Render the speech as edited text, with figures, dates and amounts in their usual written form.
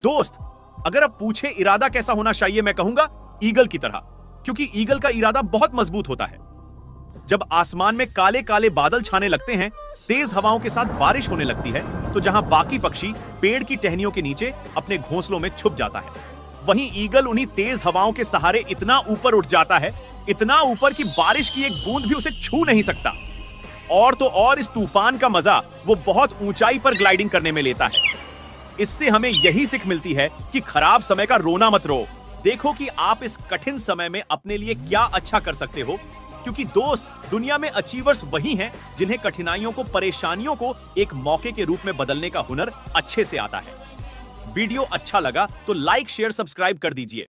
दोस्त, अगर अब पूछे इरादा कैसा होना चाहिए, मैं कहूंगा ईगल की तरह, क्योंकि ईगल का इरादा बहुत मजबूत होता है। जब आसमान में काले काले बादल छाने लगते हैं, तेज हवाओं के साथ बारिश होने लगती है, तो जहां बाकी पक्षी पेड़ की टहनियों के नीचे अपने घोंसलों में छुप जाता है, वहीं ईगल उन्हीं तेज हवाओं के सहारे इतना ऊपर उठ जाता है, इतना ऊपर कि बारिश की एक बूंद भी उसे छू नहीं सकता। और तो और इस तूफान का मजा वो बहुत ऊंचाई पर ग्लाइडिंग करने में लेता है। इससे हमें यही सीख मिलती है कि खराब समय का रोना मत रो। देखो कि आप इस कठिन समय में अपने लिए क्या अच्छा कर सकते हो, क्योंकि दोस्त, दुनिया में अचीवर्स वही हैं जिन्हें कठिनाइयों को, परेशानियों को एक मौके के रूप में बदलने का हुनर अच्छे से आता है। वीडियो अच्छा लगा तो लाइक, शेयर, सब्सक्राइब कर दीजिए।